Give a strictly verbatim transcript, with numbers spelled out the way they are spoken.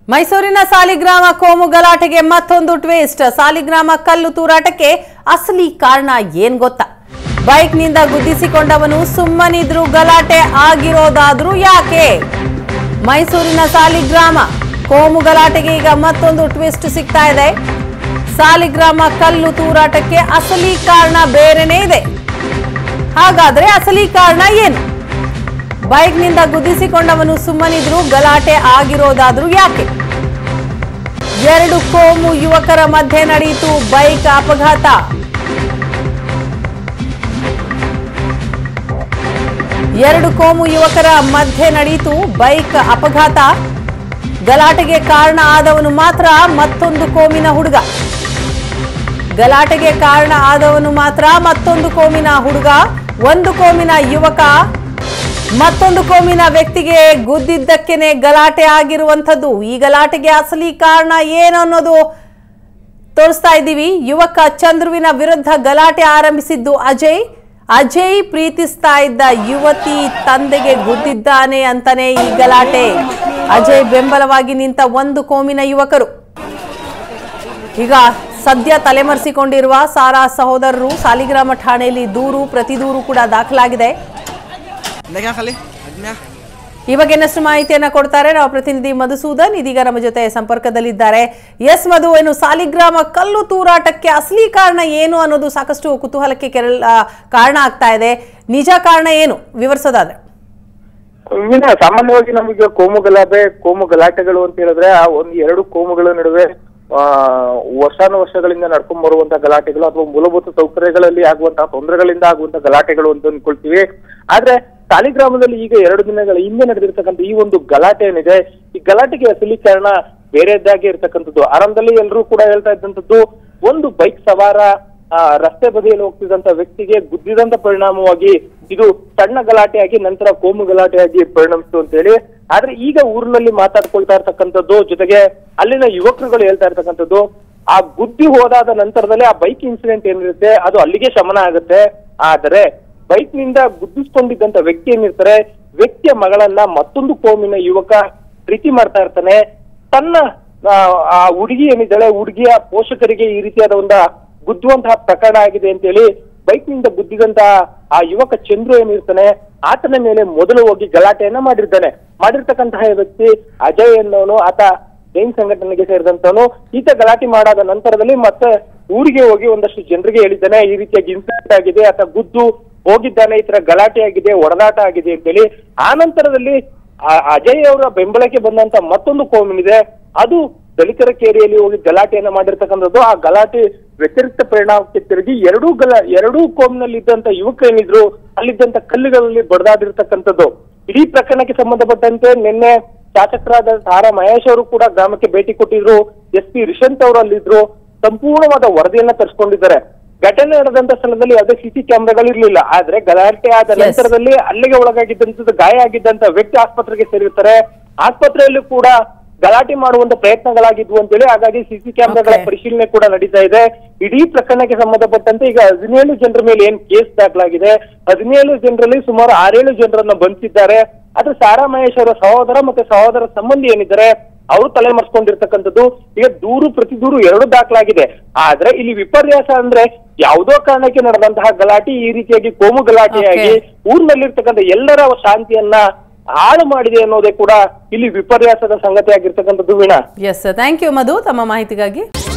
ಮೈಸೂರಿನ ಸಾಲಿಗ್ರಾಮ ಕೋಮು ಗಲಾಟೆಗೆ ಮತ್ತೊಂದು ಟ್ವಿಸ್ಟ್. ಸಾಲಿಗ್ರಾಮ ಕಲ್ಲು ತೂರಾಟಕ್ಕೆ ಅಸಲಿ ಕಾರಣ ಏನ್ ಗೊತ್ತಾ? ಬೈಕ್ ನಿಂದ ಗುದ್ದಿಸಿಕೊಂಡವನು ಸುಮ್ಮನಿದ್ರು ಗಲಾಟೆ ಆಗಿರೋದಾದ್ರೂ ಯಾಕೆ? ಮೈಸೂರಿನ ಸಾಲಿಗ್ರಾಮ ಕೋಮು ಗಲಾಟೆಗೆ ಈಗ ಮತ್ತೊಂದು ಟ್ವಿಸ್ಟ್ ಸಿಗ್ತಾ ಇದೆ. ಸಾಲಿಗ್ರಾಮ ಕಲ್ಲು ತೂರಾಟಕ್ಕೆ ಅಸಲಿ ಕಾರಣ ಬೇರೆನೇ ಇದೆ. ಹಾಗಾದ್ರೆ ಅಸಲಿ ಕಾರಣ ಏನು? ಬೈಕ್ ನಿಂದ ಗುದ್ದಿಸಿಕೊಂಡವನು ಸುಮ್ಮನಿದ್ರು ಗಲಾಟೆ ಆಗಿರೋದಾದ್ರೂ ಯಾಕೆ? ಎರಡು ಕೋಮು ಯುವಕರ ಮಧ್ಯೆ ನಡೆಯಿತು ಬೈಕ್ ಅಪಘಾತ. ಎರಡು ಕೋಮು ಯುವಕರ ಮಧ್ಯೆ ನಡೆಯಿತು ಬೈಕ್ ಅಪಘಾತ. ಗಲಾಟೆಗೆ ಕಾರಣ ಆದವನು ಮಾತ್ರ ಮತ್ತೊಂದು ಕೋಮಿನ ಹುಡುಗ. ಗಲಾಟೆಗೆ ಕಾರಣ ಆದವನು ಮಾತ್ರ ಮತ್ತೊಂದು ಕೋಮಿನ ಹುಡುಗ. ಒಂದು ಕೋಮಿನ ಯುವಕ ಮತ್ತೊಂದು ಕೋಮಿನ ವ್ಯಕ್ತಿಗೆ ಗುದ್ದಿದ್ದಕ್ಕೇನೆ ಗಲಾಟೆ ಆಗಿರುವಂಥದ್ದು. ಈ ಗಲಾಟೆಗೆ ಅಸಲಿ ಕಾರಣ ಏನು ಅನ್ನೋದು ತೋರಿಸ್ತಾ ಇದ್ದೀವಿ. ಯುವಕ ಚಂದ್ರುವಿನ ವಿರುದ್ಧ ಗಲಾಟೆ ಆರಂಭಿಸಿದ್ದು ಅಜಯ್. ಅಜಯ್ ಪ್ರೀತಿಸ್ತಾ ಇದ್ದ ಯುವತಿ ತಂದೆಗೆ ಗುದ್ದಿದ್ದಾನೆ ಅಂತಾನೆ ಈ ಗಲಾಟೆ. ಅಜಯ್ ಬೆಂಬಲವಾಗಿ ನಿಂತ ಒಂದು ಕೋಮಿನ ಯುವಕರು ಈಗ ಸದ್ಯ ತಲೆಮರೆಸಿಕೊಂಡಿರುವ ಸಾರಾ ಸಹೋದರರು ಸಾಲಿಗ್ರಾಮ ಠಾಣೆಯಲ್ಲಿ ದೂರು ಪ್ರತಿ ದೂರು ಕೂಡ ದಾಖಲಾಗಿದೆ. ಈ ಬಗ್ಗೆ ಇನ್ನಷ್ಟು ಮಾಹಿತಿಯನ್ನ ಕೊಡ್ತಾರೆ ನಮ್ಮ ಪ್ರತಿನಿಧಿ ಮಧುಸೂದನ್. ಇದೀಗ ನಮ್ಮ ಜೊತೆ ಸಂಪರ್ಕದಲ್ಲಿದ್ದಾರೆ. ಎಸ್ ಮಧು, ಏನು ಸಾಲಿಗ್ರಾಮ ಕಲ್ಲು ತೂರಾಟಕ್ಕೆ ಅಸಲಿ ಕಾರಣ ಏನು ಅನ್ನೋದು ಸಾಕಷ್ಟು ಕುತೂಹಲಕ್ಕೆ ಕೆರಳ ಕಾರಣ ಆಗ್ತಾ ಇದೆ. ನಿಜ ಕಾರಣ ಏನು ವಿವರಿಸೋದಾದ್ರೆ? ಸಾಮಾನ್ಯವಾಗಿ ನಮಗೆ ಕೋಮು ಗಲಾಟೆ ಕೋಮು ಗಲಾಟೆಗಳು ಅಂತ ಹೇಳಿದ್ರೆ ಆ ಒಂದು ಎರಡು ಕೋಮುಗಳ ನಡುವೆ ಆ ವರ್ಷಾನುವರ್ಷಗಳಿಂದ ನಡ್ಕೊಂಡ್ ಬರುವಂತಹ ಗಲಾಟೆಗಳು ಅಥವಾ ಮೂಲಭೂತ ಸೌಕರ್ಯಗಳಲ್ಲಿ ಆಗುವಂತಹ ತೊಂದರೆಗಳಿಂದ ಆಗುವಂತಹ ಗಲಾಟೆಗಳು ಅಂತ ಅನ್ಕೊಳ್ತೀವಿ. ಆದ್ರೆ ಸಾಲಿಗ್ರಾಮದಲ್ಲಿ ಈಗ ಎರಡು ದಿನಗಳ ಹಿಂದೆ ನಡೆದಿರ್ತಕ್ಕಂಥ ಈ ಒಂದು ಗಲಾಟೆ ಏನಿದೆ, ಈ ಗಲಾಟೆಗೆ ಅಸಲಿ ಕಾರಣ ಬೇರೆದ್ದಾಗಿ ಇರ್ತಕ್ಕಂಥದ್ದು. ಆರಂಭದಲ್ಲಿ ಎಲ್ಲರೂ ಕೂಡ ಹೇಳ್ತಾ ಇದ್ದಂಥದ್ದು, ಒಂದು ಬೈಕ್ ಸವಾರ ಆ ರಸ್ತೆ ಬದಿಯಲ್ಲಿ ಹೋಗ್ತಿದ್ದಂತ ವ್ಯಕ್ತಿಗೆ ಗುದ್ದಿದಂತ ಪರಿಣಾಮವಾಗಿ ಇದು ಸಣ್ಣ ಗಲಾಟೆಯಾಗಿ ನಂತರ ಕೋಮು ಗಲಾಟೆಯಾಗಿ ಪರಿಣಮಿಸಿತು ಅಂತ ಹೇಳಿ. ಆದ್ರೆ ಈಗ ಊರಿನಲ್ಲಿ ಮಾತಾಡ್ಕೊಳ್ತಾ ಇರ್ತಕ್ಕಂಥದ್ದು, ಜೊತೆಗೆ ಅಲ್ಲಿನ ಯುವಕರುಗಳು ಹೇಳ್ತಾ ಇರ್ತಕ್ಕಂಥದ್ದು, ಆ ಗುದ್ದಿ ಹೋದಾದ ನಂತರದಲ್ಲಿ ಆ ಬೈಕ್ ಇನ್ಸಿಡೆಂಟ್ ಏನಿರುತ್ತೆ ಅದು ಅಲ್ಲಿಗೆ ಶಮನ ಆಗುತ್ತೆ. ಆದರೆ ಬೈಕ್ ನಿಂದ ಗುದ್ದಿಸ್ಕೊಂಡಿದ್ದಂತ ವ್ಯಕ್ತಿ ಏನಿರ್ತಾರೆ, ವ್ಯಕ್ತಿಯ ಮಗಳನ್ನ ಮತ್ತೊಂದು ಕೋಮಿನ ಯುವಕ ಪ್ರೀತಿ ಮಾಡ್ತಾ ಇರ್ತಾನೆ. ತನ್ನ ಆ ಹುಡುಗಿ ಏನಿದ್ದಾಳೆ, ಹುಡುಗಿಯ ಪೋಷಕರಿಗೆ ಈ ರೀತಿಯಾದ ಒಂದು ಗುದ್ದುವಂತಹ ಪ್ರಕರಣ ಆಗಿದೆ ಅಂತ ಹೇಳಿ ಬೈಕ್ ನಿಂದ ಗುದ್ದಿದಂತಹ ಆ ಯುವಕ ಚಂದ್ರು ಏನಿರ್ತಾನೆ, ಆತನ ಮೇಲೆ ಮೊದಲು ಹೋಗಿ ಗಲಾಟೆಯನ್ನ ಮಾಡಿರ್ತಾನೆ. ಮಾಡಿರ್ತಕ್ಕಂತಹ ವ್ಯಕ್ತಿ ಅಜಯ್ ಎನ್ನುವನು, ಆತ ಜೈನ್ ಸಂಘಟನೆಗೆ ಸೇರಿದಂತವನು. ಈತ ಗಲಾಟೆ ಮಾಡಾದ ನಂತರದಲ್ಲಿ ಮತ್ತೆ ಊರಿಗೆ ಹೋಗಿ ಒಂದಷ್ಟು ಜನರಿಗೆ ಹೇಳಿದ್ದಾನೆ, ಈ ರೀತಿಯಾಗಿ ಇನ್ಸಿಡೆಂಟ್ ಆಗಿದೆ, ಆತ ಗುದ್ದು ಹೋಗಿದ್ದಾನೆ, ಈ ತರ ಗಲಾಟೆ ಆಗಿದೆ, ಒಡದಾಟ ಆಗಿದೆ ಅಂತೇಳಿ. ಆ ನಂತರದಲ್ಲಿ ಅಜಯ್ ಅವರ ಬೆಂಬಲಕ್ಕೆ ಬಂದಂತ ಮತ್ತೊಂದು ಕೋಮಿನಿದೆ, ಅದು ದಲಿತರ ಕೇರಿಯಲ್ಲಿ ಹೋಗಿ ಗಲಾಟೆಯನ್ನ ಮಾಡಿರ್ತಕ್ಕಂಥದ್ದು. ಆ ಗಲಾಟೆ ವ್ಯತಿರಿಕ್ತ ಪರಿಣಾಮಕ್ಕೆ ತಿರುಗಿ ಎರಡೂ ಗಲ ಎರಡೂ ಕೋಮಿನಲ್ಲಿ ಇದ್ದಂತ ಯುವಕ ಏನಿದ್ರು ಅಲ್ಲಿದ್ದಂತ ಕಲ್ಲುಗಳಲ್ಲಿ ಬಡದಾಡಿರ್ತಕ್ಕಂಥದ್ದು. ಇಡೀ ಪ್ರಕರಣಕ್ಕೆ ಸಂಬಂಧಪಟ್ಟಂತೆ ನಿನ್ನೆ ಶಾಸಕರಾದ ಸಾರಾ ಮಹೇಶ್ ಅವರು ಕೂಡ ಗ್ರಾಮಕ್ಕೆ ಭೇಟಿ ಕೊಟ್ಟಿದ್ರು. ಎಸ್ ಪಿ ರಿಷಂತ್ ಅವರು ಅಲ್ಲಿದ್ರು. ಸಂಪೂರ್ಣವಾದ ವರದಿಯನ್ನ ತರಿಸ್ಕೊಂಡಿದ್ದಾರೆ. ಘಟನೆ ನಡೆದಂತ ಸ್ಥಳದಲ್ಲಿ ಯಾವುದೇ ಸಿಸಿ ಕ್ಯಾಮೆರಾಗಳಿರ್ಲಿಲ್ಲ. ಆದ್ರೆ ಗಲಾಟೆ ಆದ ನಂತರದಲ್ಲಿ ಅಲ್ಲಿಗೆ ಒಳಗಾಗಿದ್ದಂಥದ್ದು ಗಾಯ ಆಗಿದ್ದಂತ ವ್ಯಕ್ತಿ ಆಸ್ಪತ್ರೆಗೆ ಸೇರಿರ್ತಾರೆ. ಆಸ್ಪತ್ರೆಯಲ್ಲೂ ಕೂಡ ಗಲಾಟೆ ಮಾಡುವಂತ ಪ್ರಯತ್ನಗಳಾಗಿದ್ವು ಅಂತೇಳಿ. ಹಾಗಾಗಿ ಸಿಸಿ ಕ್ಯಾಮೆರಾಗಳ ಪರಿಶೀಲನೆ ಕೂಡ ನಡೀತಾ ಇದೆ. ಇಡೀ ಪ್ರಕರಣಕ್ಕೆ ಸಂಬಂಧಪಟ್ಟಂತೆ ಈಗ ಹದಿನೇಳು ಜನರ ಮೇಲೆ ಏನ್ ಕೇಸ್ ದಾಖಲಾಗಿದೆ, ಹದಿನೇಳು ಜನರಲ್ಲಿ ಸುಮಾರು ಆರೇಳು ಜನರನ್ನ ಬಂಧಿಸಿದ್ದಾರೆ. ಆದ್ರೆ ಸಾರಾ ಮಹೇಶ್ ಅವರ ಸಹೋದರ ಮತ್ತೆ ಸಹೋದರ ಸಂಬಂಧಿ ಏನಿದ್ದಾರೆ ಅವರು ತಲೆಮರೆಸ್ಕೊಂಡಿರ್ತಕ್ಕಂಥದ್ದು. ಈಗ ದೂರು ಪ್ರತಿ ದೂರು ಎರಡು ದಾಖಲಾಗಿದೆ. ಆದ್ರೆ ಇಲ್ಲಿ ವಿಪರ್ಯಾಸ ಅಂದ್ರೆ ಯಾವುದೋ ಕಾರಣಕ್ಕೆ ನಡೆದಂತಹ ಗಲಾಟೆ ಈ ರೀತಿಯಾಗಿ ಕೋಮು ಗಲಾಟೆಯಾಗಿ ಊರಿನಲ್ಲಿರ್ತಕ್ಕಂಥ ಎಲ್ಲರ ಶಾಂತಿಯನ್ನ ಹಾಳು ಮಾಡಿದೆ ಅನ್ನೋದೇ ಕೂಡ ಇಲ್ಲಿ ವಿಪರ್ಯಾಸದ ಸಂಗತಿ ಆಗಿರ್ತಕ್ಕಂಥದ್ದು. Veena, yes, thank you Madhu ತಮ್ಮ ಮಾಹಿತಿಗಾಗಿ.